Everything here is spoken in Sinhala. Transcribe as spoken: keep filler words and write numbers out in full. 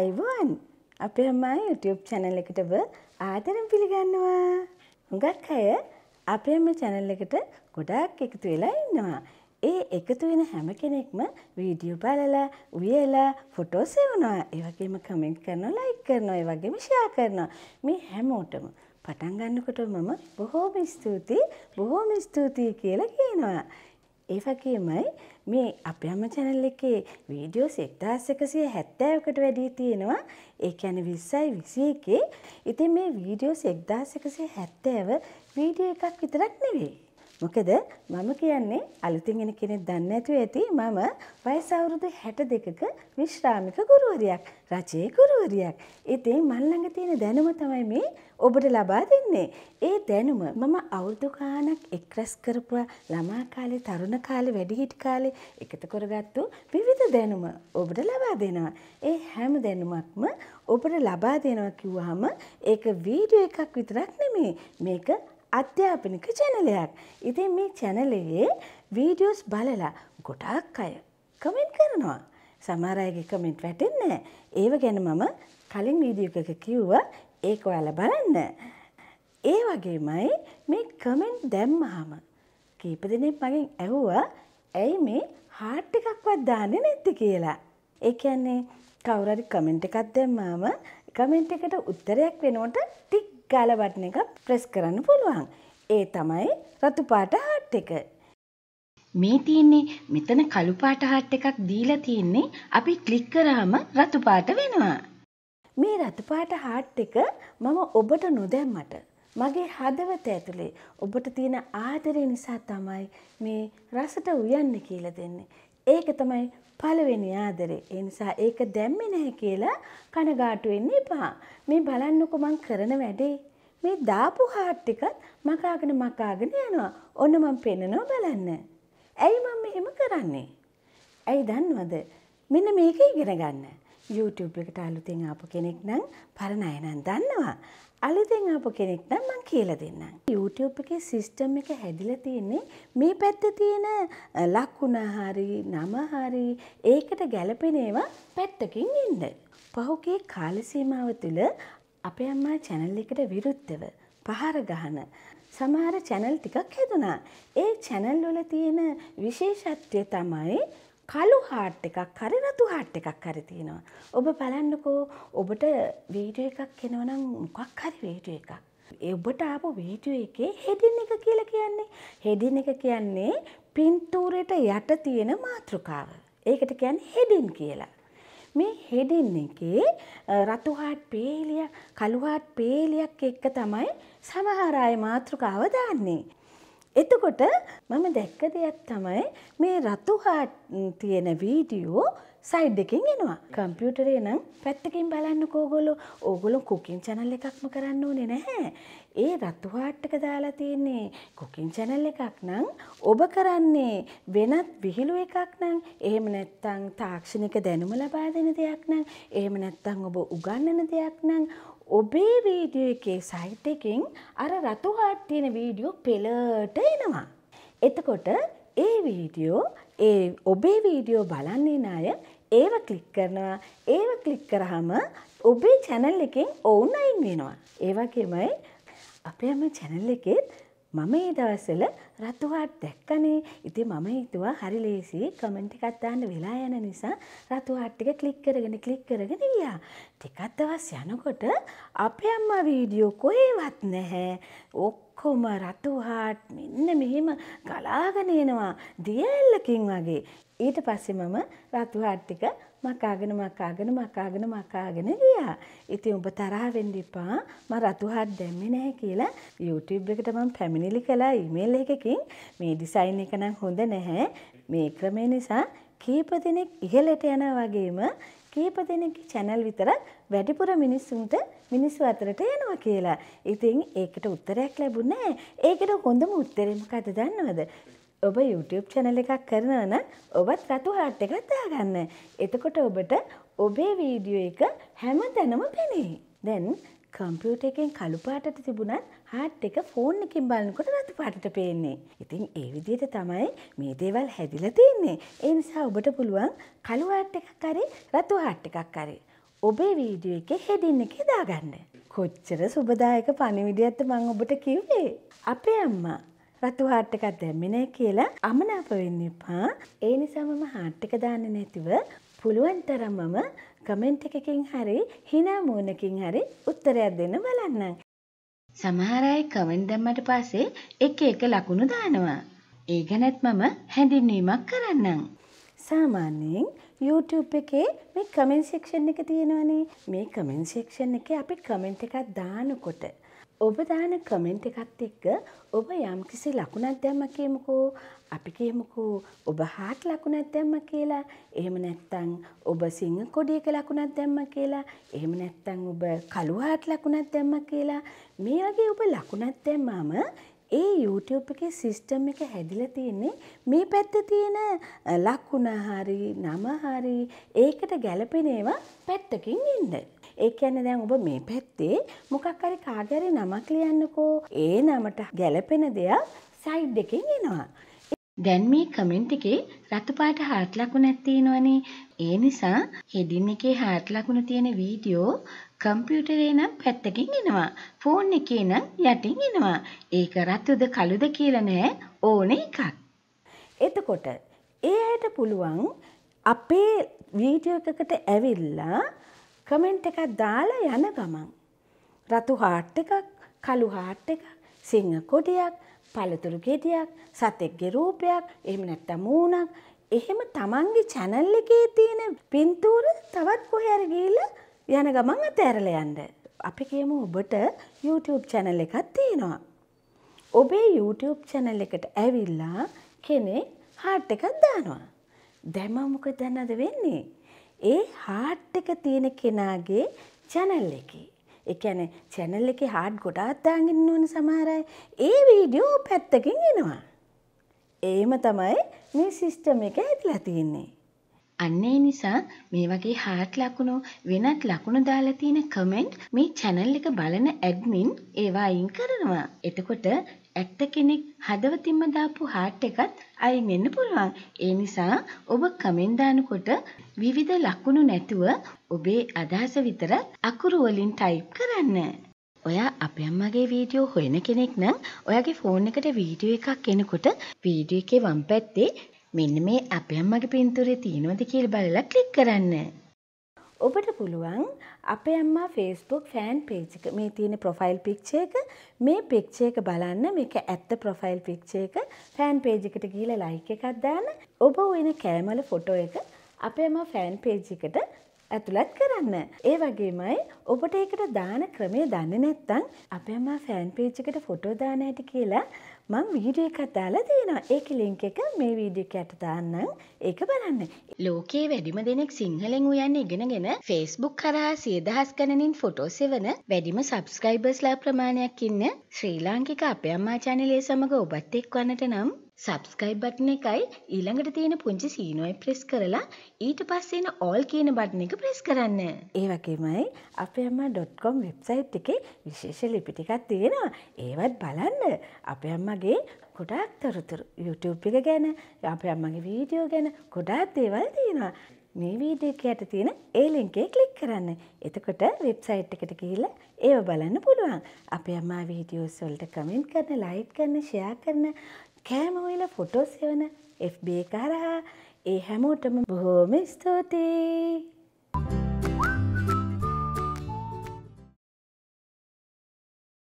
අයිබෝන් අපේ අම්මා YouTube channel එකට ඔබ ආදරෙන් පිළිගන්නවා. හුඟක් අය අපේ අම්මා channel එකට ගොඩාක් එකතු වෙලා ඉන්නවා. ඒ එකතු වෙන හැම කෙනෙක්ම වීඩියෝ බලලා, උයලා, ෆොටෝ සෙවනවා. ඒ වගේම කමෙන්ට් කරනවා, ලයික් කරනවා, ඒ වගේම ෂෙයා කරනවා. මේ හැමෝටම පටන් ගන්නකොට මම බොහෝම ස්තුතියි, බොහෝම ස්තුතියි කියලා කියනවා. ඒ වගේමයි මේ අපේ අම්මා channel එකේ වීඩියෝස් එක්දාස් එකසිය හැත්තෑවකට වැඩි තියෙනවා. ඒ කියන්නේ විස්සයි විසි එකේ. ඉතින් මේ වීඩියෝස් එක්දාස් එකසිය හැත්තෑව වීඩියෝ එකක් විතරක් නෙවෙයි. මොකද මම කියන්නේ අලුතින් එන කෙනෙක් දන්නේ නැතුව ඇති මම වයස අවුරුදු හැට දෙකක විශ්‍රාමික ගුරුවරියක්, රජයේ ගුරුවරියක්. ඉතින් මන් ළඟ තියෙන දැනුම තමයි මේ ඔබට ලබා දෙන්නේ. ඒ දැනුම මම අවුරුදු ගාණක් එක්රැස් කරපුවා ළමා කාලේ, තරුණ කාලේ, වැඩිහිටි කාලේ එකතු කරගත්තු විවිධ දැනුම ඔබට ලබා දෙනවා. ඒ හැම දැනුමක්ම ඔබට ලබා දෙනවා කිව්වහම ඒක වීඩියෝ එකක් විතරක් නෙමෙයි. මේක අධ්‍යාපනික channel එකක්. ඉතින් මේ channel එකේ වීඩියෝස් බලලා ගොඩාක් අය කමෙන්ට් කරනවා. සමහර අයගේ කමෙන්ට් වැටෙන්නේ නැහැ. ඒව ගැන මම කලින් වීඩියෝ එකක කිව්වා. ඒක ඔයාලා බලන්න. ඒ වගේමයි මේ කමෙන්ට් දැම්මහම කීප දෙනෙක් මගෙන් ඇහුවා ඇයි මේ හાર્ට් එකක්වත් දාන්නේ නැත්තේ කියලා. ඒ කියන්නේ කවුරු හරි කමෙන්ට් එකක් දැම්මම කමෙන්ට් එකට උත්තරයක් වෙනකොට ටික් ගාලා බටන් එක ප්‍රෙස් කරන්න පුළුවන්. ඒ තමයි රතු පාට හાર્ට් එක. මේ තියෙන්නේ මෙතන කළු පාට හાર્ට් එකක් දීලා තියෙන්නේ අපි ක්ලික් කරාම රතු පාට වෙනවා. මේ රතු පාට හાર્ට් එක මම ඔබට නොදැම්මට මගේ හදවත ඇතුලේ ඔබට තියෙන ආදරය නිසා තමයි මේ රසට උයන්නේ කියලා දෙන්නේ. ඒක තමයි පළවෙනි ආදරේ. ඒ නිසා ඒක දැම්මේ නැහැ කියලා කනගාටු වෙන්න එපා. මේ බලන්නකො මං කරන වැඩේ. මේ දාපු හાર્ට් එකත් මකාගෙන මකාගෙන යනවා. ඔන්න මං පෙන්නනවා බලන්න. ඇයි මම මෙහෙම කරන්නේ? ඇයි දන්නවද? මෙන්න මේක ඉගෙන ගන්න. YouTube එකට අලුතෙන් ආපු කෙනෙක් නම් පරණ අය නම් දන්නවා. අලුතෙන් ආපු කෙනෙක් නම් මං කියලා දෙන්නම්. YouTube එකේ සිස්ටම් එක හැදිලා තියෙන්නේ මේ පැත්තේ තියෙන ලකුණ හරි නම හරි ඒකට ගැලපෙන ඒවා පැත්තකින් ඉන්න. පහුගිය කාල සීමාව තුළ අපේ අම්මා channel එකට විරුද්ධව පහර ගහන සමහර channel ටිකක් හැදුනා. ඒ channel වල තියෙන විශේෂත්වය තමයි කළු හાર્ට් එකක් හරි රතු හાર્ට් එකක් හරි තියෙනවා. ඔබ බලන්නකෝ ඔබට වීඩියෝ එකක් එනවා නම් මොකක් හරි වීඩියෝ එකක්. ඒ ඔබට ආපු වීඩියෝ එකේ හෙඩින් එක කියලා කියන්නේ. හෙඩින් එක කියන්නේ පින්තූරයට යට තියෙන මාතෘකාව. ඒකට කියන්නේ හෙඩින් කියලා. මේ හෙඩින් එකේ රතු හાર્ට් පේලියක්, කළු හાર્ට් පේලියක් එක්ක තමයි සමහර අය මාතෘකාව දාන්නේ. එතකොට මම දැක්ක දෙයක් තමයි මේ රතු හાર્ට් තියෙන වීඩියෝ සයිඩ් එකකින් එනවා. කම්පියුටරේ නම් පැත්තකින් බලන්නකෝ ඕගොල්ලෝ. ඕගොල්ලෝ කුකින් channel එකක්ම කරන්න ඕනේ නැහැ. ඒ රතු හાર્ට් එක දාලා තියෙන්නේ කුකින් channel එකක් නම් ඔබ කරන්නේ වෙනත් විහිළු එකක් නම්, එහෙම නැත්නම් තාක්ෂණික දැනුම ලබා දෙන දෙයක් නම්, එහෙම නැත්නම් ඔබ උගන්වන දෙයක් නම් ඔබේ වීඩියෝ එකේ සයිට් එකකින් අර රතු හાર્ට් තියෙන වීඩියෝ පෙළට එනවා. එතකොට ඒ වීඩියෝ ඒ ඔබේ වීඩියෝ බලන්නේ ණය ඒව ක්ලික් කරනවා. ඒව ක්ලික් කරාම ඔබේ channel එකෙන් ඔවුන් අයින් වෙනවා. ඒ වගේමයි අපේ අම්මා channel එකේ මම මේ දවස්වල රතු හાર્ට් දැක්කනේ. ඉතින් මම හිතුවා හරි ලේසි කමෙන්ට් එකක් දාන්න වෙලා යන නිසා රතු හાર્ට් එක ක්ලික් කරගෙන ක්ලික් කරගෙන ගියා. ටිකක් දවස් යනකොට අපේ අම්මා වීඩියෝ කොහෙවත් නැහැ. ඔක්කොම රතු හાર્ට් මෙන්න මෙහෙම ගලාගෙන එනවා දියැලකින් වගේ. ඊට පස්සේ මම රතු හાર્ට් ටික මකාගෙන මකාගෙන මකාගෙන මකාගෙන ගියා. ඉතින් ඔබ තරහ වෙන්න එපා. මම රතු හાર્ට් දැම්මේ නැහැ කියලා YouTube එකට මම පැමිණිලි කළා ඊමේල් එකකින්. මේ ඩිසයින් එක නම් හොඳ නැහැ. මේ ක්‍රමය නිසා කීප දෙනෙක් ඉහළට යනවා වගේම කීප දෙනෙක්ගේ channel විතරක් වැඩිපුර මිනිස්සුන්ට මිනිස්සු අතරට යනවා කියලා. ඉතින් ඒකට උත්තරයක් ලැබුණේ නැහැ. ඒකට හොඳම උත්තරේ මොකද්ද දන්නවද? ඔබ YouTube channel එකක් කරනවා නම් ඔබත් රතු හાર્ට් එකක් දාගන්න. එතකොට ඔබට ඔබේ වීඩියෝ එක හැමතැනම පෙනේ. දැන් කම්පියුටර් එකෙන් කළු පාටට තිබුණත් හાર્ට් එක ෆෝන් එකකින් බලනකොට රතු පාටට පේන්නේ. ඉතින් ඒ විදිහට තමයි මේ දේවල් හැදිලා තියෙන්නේ. ඒ නිසා ඔබට පුළුවන් කළු හાર્ට් එකක් හරි රතු හાર્ට් එකක් හරි ඔබේ වීඩියෝ එකේ හෙඩින් එකේ දාගන්න. කොච්චර සුබදායක පණිවිඩයක්ද මම ඔබට කිව්වේ. අපේ අම්මා රතු හાર્ට් එකක් දැම්මේ නැහැ කියලා අමනාප වෙන්න එපා. ඒ නිසා මම හાર્ට් එක දාන්නේ නැතිව පුළුවන් තරම් මම කමෙන්ට් එකකින් හරි hina මූණකින් හරි උත්තරයක් දෙන්න බලන්නම්. සමහර අය කමෙන්ට් දැම්මට පස්සේ එක එක ලකුණු දානවා. ඒ ගැනත් මම හැඳින්වීමක් කරන්නම්. සාමාන්‍යයෙන් YouTube එකේ මේ කමෙන්ට් සෙක්ෂන් එක තියෙනවනේ. මේ කමෙන්ට් සෙක්ෂන් එකේ අපි කමෙන්ට් එකක් දානකොට ඔබ දාන කමෙන්ට් එකත් එක්ක ඔබ යම්කිසි ලකුණක් දැම්ම කියමුකෝ. අපි කියමුකෝ ඔබ හાર્ට් ලකුණක් දැම්ම කියලා. එහෙම නැත්නම් ඔබ සිංහ කොඩියක ලකුණක් දැම්ම කියලා. එහෙම නැත්නම් ඔබ කළු හાર્ට් ලකුණක් දැම්ම කියලා. මේ වගේ ඔබ ලකුණක් දැම්මාම ඒ YouTube එකේ සිස්ටම් එක හැදිලා තියෙන්නේ මේ පැත්තේ තියෙන ලකුණ හරි නම හරි ඒකට ගැලපෙන ඒවා පැත්තකින් ඉන්න. ඒ කියන්නේ දැන් ඔබ මේ පැත්තේ මොකක් හරි කාගේ හරි නමක් ලියන්නකෝ. ඒ නමට ගැලපෙන දෙයක් සයිඩ් එකකින් එනවා. දැන් මේ කමෙන්ට් එකේ රතු පාට හાર્ට් ලකුණක් තියෙනවනේ. ඒ නිසා හෙඩින් එකේ හાર્ට් ලකුණ තියෙන වීඩියෝ කම්පියුටරේ නම් පැත්තකින් එනවා. ෆෝන් එකේ නම් යටින් එනවා. ඒක රතුද කළුද කියලා නෑ ඕන එකක්. එතකොට ඒ අයට පුළුවන් අපේ වීඩියෝ එකකට ඇවිල්ලා කමෙන්ට් එකක් දාලා යන ගමන් රතු හાર્ට් එකක්, කළු හાર્ට් එකක්, සිංහ කොඩියක්, පළතුරු ගෙඩියක්, සතෙක්ගේ රූපයක්, එහෙම නැත්නම් මූණක්, එහෙම තමන්ගේ channel එකේ තියෙන පින්තූර තවත් කොහේ හරි ගිහිල්ලා යන ගමන් අතෑරලා යන්න. අපි කියමු ඔබට YouTube channel එකක් තියෙනවා. ඔබේ YouTube channel එකට ඇවිල්ලා කෙනෙක් heart එකක් දානවා. දැන් මම මොකද දන්නවද වෙන්නේ? ඒ heart එක තියෙන කෙනාගේ channel එකේ. ඒ කියන්නේ channel එකේ heart ගොඩාක් දාගෙන ඉන්නවනේ සමහර අය. ඒ වීඩියෝ පැත්තකින් එනවා. ඒම තමයි මේ සිස්ටම් එක හැදලා තියෙන්නේ. අන්න ඒ නිසා මේ වගේ හાર્ට් ලකුණු වෙනත් ලකුණු දාලා තියෙන කමෙන්ට් මේ channel එක බලන ඇඩ්මින් ඒවා අයින් කරනවා. එතකොට ඇත්ත කෙනෙක් හදවතින්ම දාපු හાર્ට් එකත් අයින් වෙන්න පුළුවන්. ඒ නිසා ඔබ කමෙන්ට් දානකොට විවිධ ලකුණු නැතුව ඔබේ අදහස විතර අකුරු වලින් ටයිප් කරන්න. ඔයා අපේ අම්මගේ වීඩියෝ හොයන කෙනෙක් නම් ඔයාගේ ෆෝන් එකට වීඩියෝ එකක් එනකොට වීඩියෝ එකේ වම් පැත්තේ මෙන්න මේ අපේ අම්මගේ පින්තූරේ තියෙනවද කියලා බලලා ක්ලික් කරන්න. ඔබට පුළුවන් අපේ අම්මා Facebook ෆෑන් පේජ් එක මේ තියෙන ප්‍රොෆයිල් පික්චර් එක මේ පික්චර් එක බලන්න. මේක ඇත්ත ප්‍රොෆයිල් පික්චර් එක. ෆෑන් පේජ් එකට ගිහලා ලයික් එකක් දාන්න. ඔබ වෙන කැමල ෆොටෝ එක අපේ අම්මා ෆෑන් පේජ් එකට ඇතුළත් කරන්න. ඒ වගේමයි ඔබට ඒකට දාන ක්‍රමය දන්නේ නැත්නම් අපේ අම්මා ෆෑන් පේජ් එකට ෆොටෝ දාන්න ඇති කියලා මම වීඩියෝ එකක් දාලා තියෙනවා. ඒකේ link එක මේ වීඩියෝ එකට දාන්නම්. ඒක බලන්න. ලෝකයේ වැඩිම දෙනෙක් සිංහලෙන් උයන්නේ ඉගෙනගෙන Facebook කරා සිය දහස් ගණනින් ෆොටෝ සෙවන වැඩිම subscribersලා ප්‍රමාණයක් ඉන්න ශ්‍රී ලාංකික අපේ අම්මා channel සමග ඔබත් එක්වන්නට නම් subscribe button එකයි ඊළඟට තියෙන පුංචි සීනෝයි press කරලා ඊට පස්සේ එන all කියන button එක press කරන්න. ඒ වගේමයි අපේ අම්මා dot com website එකේ විශේෂ ලිපි ටිකක් තියෙනවා. ඒවත් බලන්න. අපේ අම්මගේ ගොඩාක් තොරතුරු YouTube එක ගැන, අපේ අම්මගේ වීඩියෝ ගැන ගොඩාක් දේවල් තියෙනවා. මේ වීඩියෝ එකට තියෙන ඒ link එක click කරන්න. එතකොට website එකට ගිහිල්ලා ඒව බලන්න පුළුවන්. අපේ අම්මා වීඩියෝස් වලට comment කරන, like කරන, share කරන, කෑම වල ෆොටෝස් එවන F B එක හරහා ඒ හැමෝටම බොහොම ස්තුතියි.